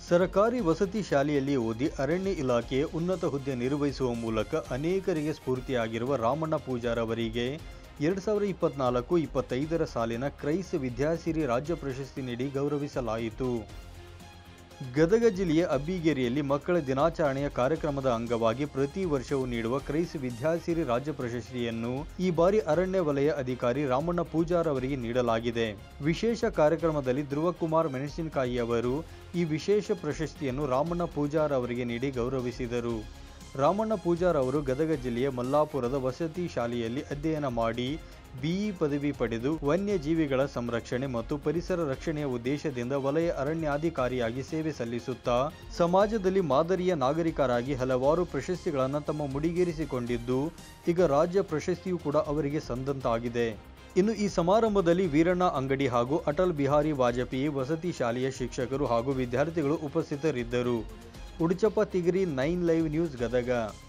ಸರಕಾರಿ ವಸತಿ ಶಾಲೆಯಲ್ಲಿ ಓದಿ ಅರಣ್ಯ ಇಲಾಖೆಯ ಉನ್ನತ ಹುದ್ದೆ ನಿರ್ವಹಿಸುವ ಮೂಲಕ ಅನೇಕರಿಗೆ ಸ್ಫೂರ್ತಿಯಾಗಿರುವ ರಾಮಣ್ಣ ಪೂಜಾರ್ ಅವರಿಗೆ 2024-25ರ ಸಾಲಿನ ಕ್ರೈಸ್ ವಿದ್ಯಾಸಿರಿ ರಾಜ್ಯ ಪ್ರಶಸ್ತಿ ನೀಡಿ ಗೌರವಿಸಲಾಯಿತು. ಗದಗ ಜಿಲ್ಲೆಯ ಅಬ್ಬಿಗೇರಿಯಲ್ಲಿ ಮಕ್ಕಳ ದಿನಾಚರಣೆಯ ಕಾರ್ಯಕ್ರಮದ ಅಂಗವಾಗಿ ಪ್ರತಿ ವರ್ಷವೂ ನೀಡುವ ಕ್ರೈಸ್ ವಿದ್ಯಾಸಿರಿ ರಾಜ್ಯ ಪ್ರಶಸ್ತಿಯನ್ನು ಈ ಬಾರಿ ಅರಣ್ಯ ವಲಯ ಅಧಿಕಾರಿ ರಾಮಣ್ಣ ಪೂಜಾರ್ ಅವರಿಗೆ ನೀಡಲಾಗಿದೆ. ವಿಶೇಷ ಕಾರ್ಯಕ್ರಮದಲ್ಲಿ ಧ್ರುವಕುಮಾರ್ ಮೆಣಸಿನಕಾಯಿ ಅವರು ಈ ವಿಶೇಷ ಪ್ರಶಸ್ತಿಯನ್ನು ರಾಮಣ್ಣ ಪೂಜಾರ್ ಅವರಿಗೆ ನೀಡಿ ಗೌರವಿಸಿದರು. ರಾಮಣ್ಣ ಪೂಜಾರ್ ಅವರು ಗದಗ ಜಿಲ್ಲೆಯ ಮಲ್ಲಾಪುರದ ವಸತಿ ಶಾಲೆಯಲ್ಲಿ ಅಧ್ಯಯನ ಮಾಡಿ ಬಿಇ ಪದವಿ ಪಡೆದು ವನ್ಯಜೀವಿಗಳ ಸಂರಕ್ಷಣೆ ಮತ್ತು ಪರಿಸರ ರಕ್ಷಣೆಯ ಉದ್ದೇಶದಿಂದ ವಲಯ ಅರಣ್ಯಾಧಿಕಾರಿಯಾಗಿ ಸೇವೆ ಸಲ್ಲಿಸುತ್ತಾ ಸಮಾಜದಲ್ಲಿ ಮಾದರಿಯ ನಾಗರಿಕರಾಗಿ ಹಲವಾರು ಪ್ರಶಸ್ತಿಗಳನ್ನು ತಮ್ಮ ಮುಡಿಗೇರಿಸಿಕೊಂಡಿದ್ದು ಈಗ ರಾಜ್ಯ ಪ್ರಶಸ್ತಿಯೂ ಕೂಡ ಅವರಿಗೆ ಸಂದಂತಾಗಿದೆ. ಇನ್ನು ಈ ಸಮಾರಂಭದಲ್ಲಿ ವೀರಣ್ಣ ಅಂಗಡಿ ಹಾಗೂ ಅಟಲ್ ಬಿಹಾರಿ ವಾಜಪೇಯಿ ವಸತಿ ಶಾಲೆಯ ಶಿಕ್ಷಕರು ಹಾಗೂ ವಿದ್ಯಾರ್ಥಿಗಳು ಉಪಸ್ಥಿತರಿದ್ದರು. Uduchappa Tigari 9 live news Gadag.